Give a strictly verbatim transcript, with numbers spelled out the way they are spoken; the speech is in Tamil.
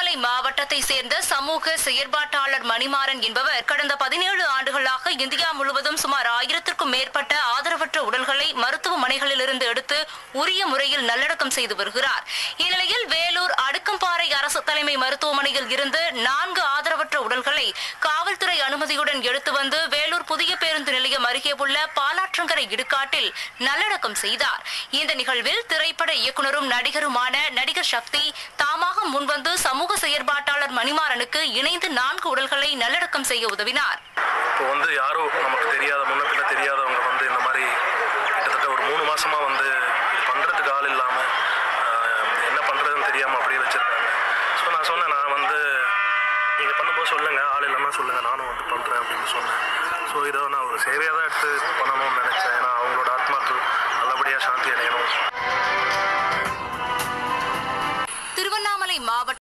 திருவண்ணாமலை மாவட்டத்தை சேர்ந்த சமூக செயற்பாட்டாளர் மணிமாறன் என்பவர் கடந்த பதினேழு ஆண்டுகளாக இந்தியா முழுவதும் சுமார் ஆயிரத்திற்கும் மேற்பட்ட ஆதரவற்ற உடல்களை மருத்துவமனைகளிலிருந்து எடுத்து உரிய முறையில் நல்லடக்கம் செய்து வருகிறார். இந்நிலையில் வேலூர் அடுக்கம்பாறை அரசு தலைமை மருத்துவமனையில் இருந்து நான்கு ஆதரவற்ற உடல்களை காவல்துறை அனுமதியுடன் எடுத்து வந்து வேலூர் புதிய பேருந்து நிலையம் அருகே உள்ள பாலாற்றங்கரை இடுகாட்டில் நல்லடக்கம் செய்தார். இந்த நிகழ்வில் திரைப்பட இயக்குநரும் நடிகருமான நடிகர் சக்தி தாமாக முன்வந்து சமூக செயற்பாட்டாளர் மணிமாறனுக்கு இணைந்து நான்கு உடல்களை நல்லடக்கம் செய்ய உதவினார். இப்போ வந்து யாரோ நமக்கு தெரியாத முன்ன பின்ன தெரியாதவங்க வந்து இந்த மாதிரி கிட்டத்தட்ட ஒரு மூணு மாசமா வந்து பண்றதுக்கு ஆள் இல்லாம என்ன பண்றதுன்னு தெரியாம அப்படியே வச்சிருக்காங்க. ஸோ நான் சொன்னேன், நான் வந்து நீங்க பண்ணும்போது சொல்லுங்க, ஆள் இல்லைன்னா சொல்லுங்க, நானும் வந்து பண்றேன் அப்படின்னு சொன்னேன். ஸோ இதை நான் ஒரு சேவையாக தான் எடுத்து பண்ணணும்னு நினைச்சேன். ஏன்னா அவங்களோட ஆத்மாக்கள் நல்லபடியாக சாந்தி அடையணும். திருவண்ணாமலை மாவட்ட